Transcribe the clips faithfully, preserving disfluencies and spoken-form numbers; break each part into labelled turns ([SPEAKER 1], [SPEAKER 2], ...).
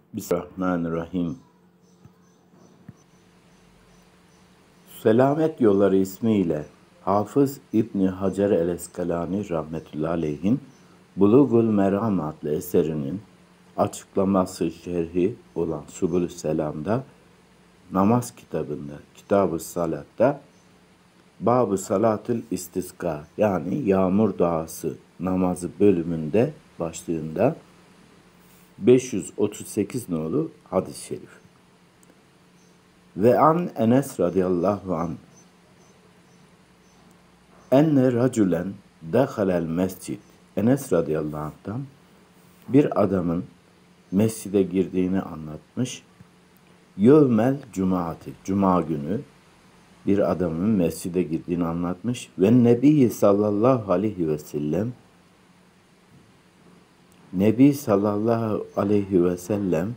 [SPEAKER 1] Bismillahirrahmanirrahim. Selamet Yolları ismiyle Hafız İbni Hacer el-Eskalani rahmetullahi aleyhin Bulugul Meram adlı eserinin açıklaması şerhi olan Subul Selam'da namaz kitabında, Kitab-ı Salat'ta Bab-ı Salatül İstiska yani yağmur duası namazı bölümünde başlığında beş yüz otuz sekiz nolu hadis-i şerif. Ve an Enes radıyallahu an enne racülen dehalel mescid. Enes radıyallahu anh'tan bir adamın mescide girdiğini anlatmış. Yevmel cumaati, cuma günü bir adamın mescide girdiğini anlatmış. Ve Nebi sallallahu aleyhi ve sellem Nebi sallallahu aleyhi ve sellem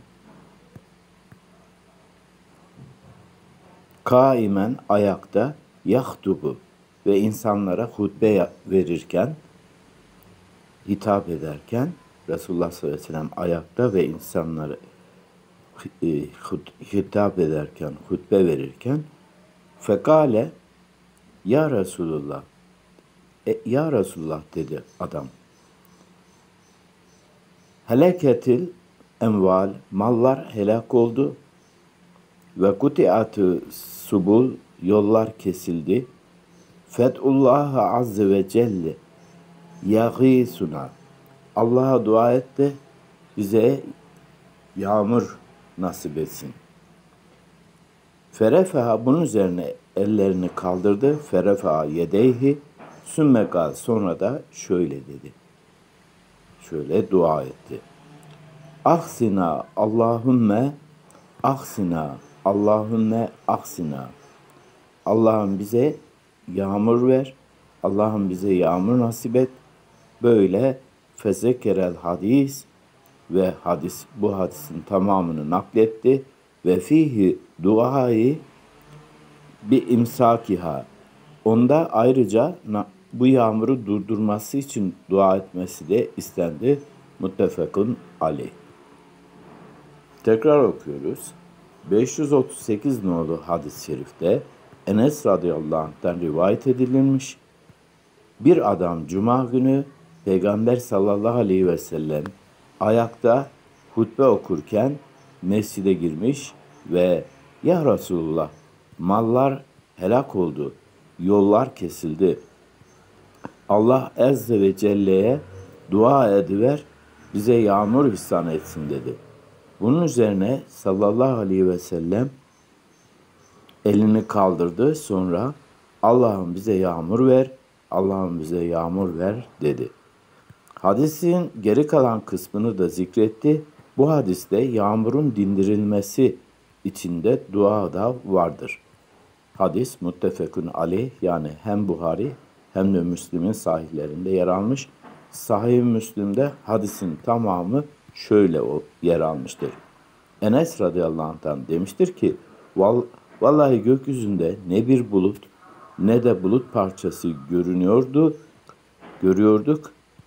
[SPEAKER 1] kaimen ayakta yahtubu ve insanlara hutbe verirken, hitap ederken Resulullah sallallahu aleyhi ve sellem ayakta ve insanlara hitap ederken, hutbe verirken fekale ya Resulullah e, ya Resulullah dedi adam. Heleketil emval, mallar helak oldu. Ve kutiatı subul, yollar kesildi. Fethullaha azze ve celle yağîsuna. Allah'a dua et de bize yağmur nasip etsin. Ferefeha, bunun üzerine ellerini kaldırdı. Ferefeha yedeyhi sümmekal, sonra da şöyle dedi. Şöyle dua etti. Ahsina Allahümme ahsina Allahümme ahsina. Allah'ım bize yağmur ver. Allah'ım bize yağmur nasip et. Böyle fezekerel hadis ve hadis, bu hadisin tamamını nakletti ve fihi duayı bi imsakiha. Onda ayrıca bu yağmuru durdurması için dua etmesi de istendi. Muttefekun aleyh. Tekrar okuyoruz. beş yüz otuz sekiz nolu hadis-i şerifte Enes radıyallahu anh'tan rivayet edilmiş. Bir adam cuma günü Peygamber sallallahu aleyhi ve sellem ayakta hutbe okurken mescide girmiş ve ya Resulullah, mallar helak oldu, yollar kesildi. Allah azze ve celle'ye dua ediver, bize yağmur ihsan etsin dedi. Bunun üzerine sallallahu aleyhi ve sellem elini kaldırdı. Sonra Allah'ım bize yağmur ver, Allah'ım bize yağmur ver dedi. Hadisin geri kalan kısmını da zikretti. Bu hadiste yağmurun dindirilmesi içinde dua da vardır. Hadis muttefekun aleyh, yani hem Buhari hem de Müslim'in sahihlerinde yer almış. Sahih Müslim'de hadisin tamamı şöyle o yer almıştır. Enes radıyallahu anh'tan demiştir ki, vallahi gökyüzünde ne bir bulut ne de bulut parçası görünüyordu, görüyorduk.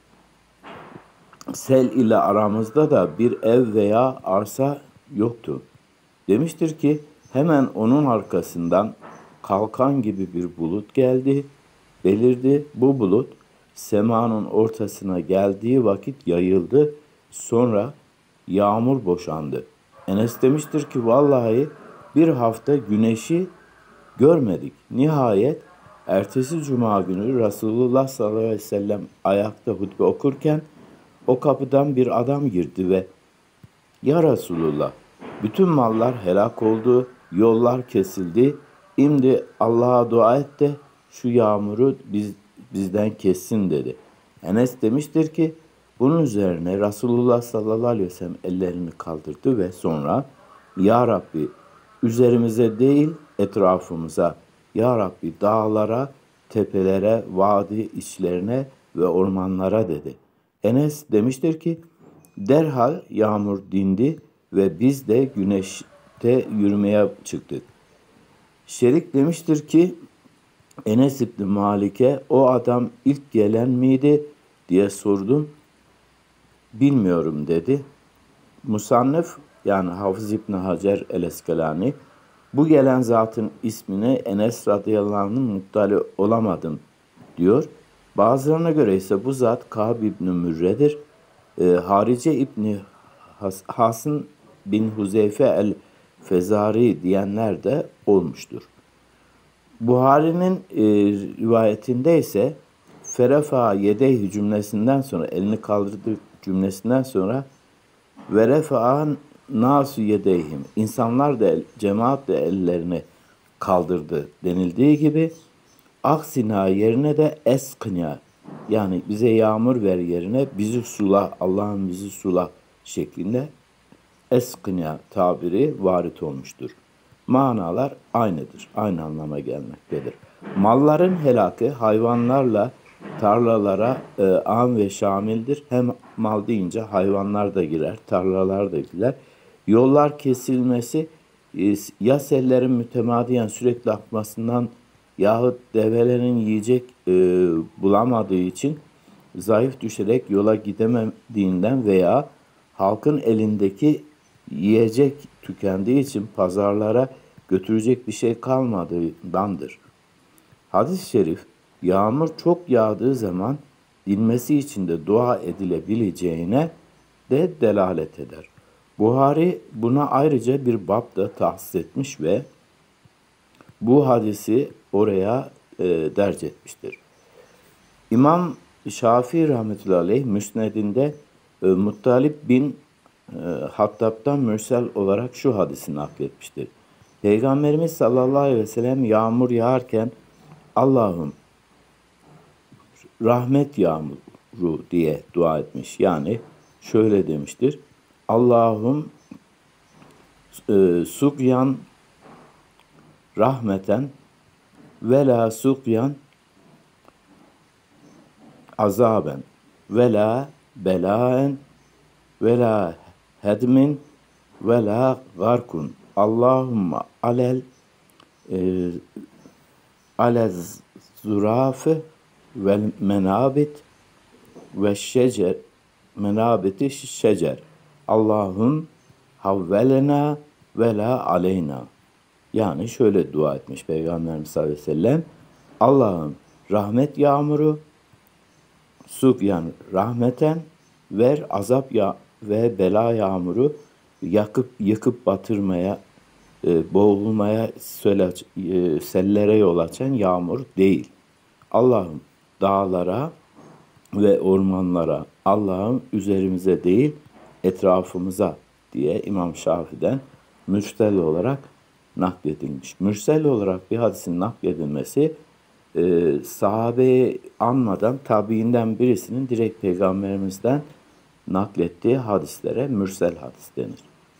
[SPEAKER 1] Sel ile aramızda da bir ev veya arsa yoktu. Demiştir ki, hemen onun arkasından kalkan gibi bir bulut geldi, belirdi. Bu bulut semanın ortasına geldiği vakit yayıldı. Sonra yağmur boşandı. Enes demiştir ki, vallahi bir hafta güneşi görmedik. Nihayet ertesi cuma günü Resulullah sallallahu aleyhi ve sellem ayakta hutbe okurken o kapıdan bir adam girdi ve ya Resulullah, bütün mallar helak oldu, yollar kesildi. Şimdi Allah'a dua et de şu yağmuru biz, bizden kessin dedi. Enes demiştir ki, bunun üzerine Resulullah sallallahu aleyhi ve sellem ellerini kaldırdı ve sonra ya Rabbi, üzerimize değil etrafımıza, ya Rabbi dağlara, tepelere, vadi içlerine ve ormanlara dedi. Enes demiştir ki, derhal yağmur dindi ve biz de güneşte yürümeye çıktık. Şerik demiştir ki, Enes İbni Malik'e o adam ilk gelen miydi diye sordum. Bilmiyorum dedi. Musannef yani Hafız İbni Hacer el-Eskelani, bu gelen zatın ismine Enes radıyallahu anh'ın muttali olamadım diyor. Bazılarına göre ise bu zat Kâb İbni Mürre'dir. E, Harice İbni Has Hasın bin Huzeyfe el-Fezari diyenler de olmuştur. Buhari'nin e, rivayetinde ise ferefa yedeyhi cümlesinden sonra, elini kaldırdı cümlesinden sonra ve refa'an nasu yedeyhim, insanlar da el, cemaat de ellerini kaldırdı denildiği gibi, aksina yerine de eskına, yani bize yağmur ver yerine bizi sula, Allah'ım bizi sula şeklinde eskına tabiri varit olmuştur. Manalar aynıdır, aynı anlama gelmektedir. Malların helakı hayvanlarla tarlalara e, am ve şamildir. Hem mal deyince hayvanlar da girer, tarlalar da girer. Yollar kesilmesi e, ya sellerin mütemadiyen sürekli akmasından yahut develerin yiyecek e, bulamadığı için zayıf düşerek yola gidemediğinden veya halkın elindeki yiyecek tükendiği için pazarlara götürecek bir şey kalmadığındandır. Hadis-i şerif, yağmur çok yağdığı zaman dinmesi için de dua edilebileceğine de delalet eder. Buhari buna ayrıca bir bab da tahsis etmiş ve bu hadisi oraya e, derc etmiştir. İmam Şafii rahmetullahi aleyh Müsned'inde e, Muttalib bin e, Hattab'dan mürsel olarak şu hadisi nakletmiştir. Peygamberimiz sallallahu aleyhi ve sellem yağmur yağarken Allah'ım rahmet yağmuru diye dua etmiş. Yani şöyle demiştir. Allah'ım e, sukyan rahmeten ve la sukyan azaben ve la belaen ve la hedmin ve la garkun. Allahümme alel e, alez zurafe vel menabit ve şecer menabiti şecer. Allahum havvelena ve la aleyna. Yani şöyle dua etmiş Peygamberimiz sallallahu aleyhi ve sellem. Allah'ım rahmet yağmuru, sukyan rahmeten ver, azap ya ve bela yağmuru yakıp yıkıp batırmaya, e, boğulmaya, söyle, e, sellere yol açan yağmur değil. Allah'ım dağlara ve ormanlara, Allah'ım üzerimize değil etrafımıza diye İmam Şafii'den mürsel olarak nakledilmiş. Mürsel olarak bir hadisin nakledilmesi e, sahabeyi anmadan tabiinden birisinin direkt peygamberimizden naklettiği hadislere mürsel hadis denir.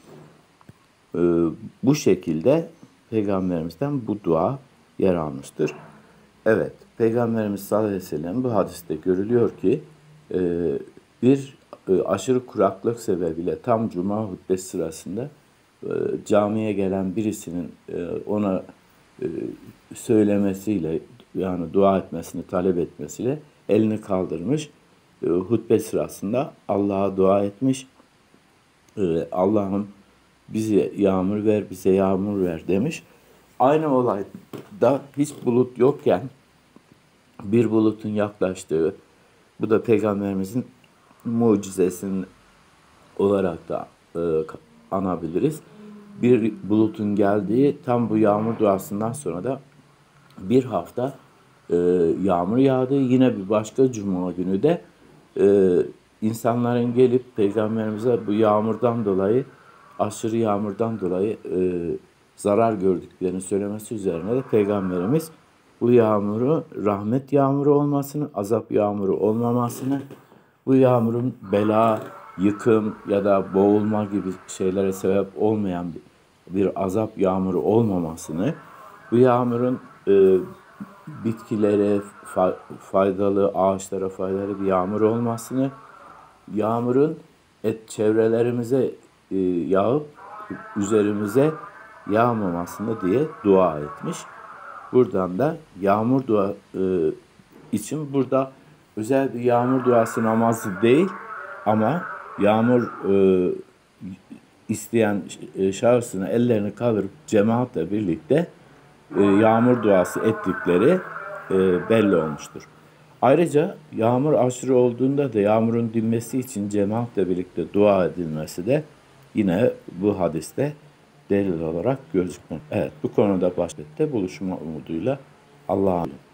[SPEAKER 1] E, bu şekilde peygamberimizden bu dua yer almıştır. Evet, Peygamberimiz sallallahu aleyhi ve sellem bu hadiste görülüyor ki e, bir e, aşırı kuraklık sebebiyle tam cuma hutbesi sırasında e, camiye gelen birisinin e, ona e, söylemesiyle, yani dua etmesini talep etmesiyle elini kaldırmış. E, hutbe sırasında Allah'a dua etmiş. E, Allah'ım bize yağmur ver, bize yağmur ver demiş. Aynı olayda hiç bulut yokken bir bulutun yaklaştığı, bu da Peygamberimizin mucizesinin olarak da e, anabiliriz. Bir bulutun geldiği tam bu yağmur duasından sonra da bir hafta e, yağmur yağdı. Yine bir başka cuma günü de e, insanların gelip Peygamberimize bu yağmurdan dolayı, aşırı yağmurdan dolayı e, zarar gördüklerini söylemesi üzerine de Peygamberimiz bu yağmuru rahmet yağmuru olmasını, azap yağmuru olmamasını, bu yağmurun bela, yıkım ya da boğulma gibi şeylere sebep olmayan bir azap yağmuru olmamasını, bu yağmurun e, bitkilere faydalı, ağaçlara faydalı bir yağmur olmasını, yağmurun et çevrelerimize e, yağıp üzerimize yağmamasını diye dua etmiş. Buradan da yağmur dua e, için burada özel bir yağmur duası namazı değil ama yağmur e, isteyen e, şahsına ellerini kaldırıp cemaatle birlikte e, yağmur duası ettikleri e, belli olmuştur. Ayrıca yağmur aşırı olduğunda da yağmurun dinmesi için cemaatle birlikte dua edilmesi de yine bu hadiste delil olarak gözükmekte. Evet, bu konuda başta buluşma umuduyla Allah'a emanet olun.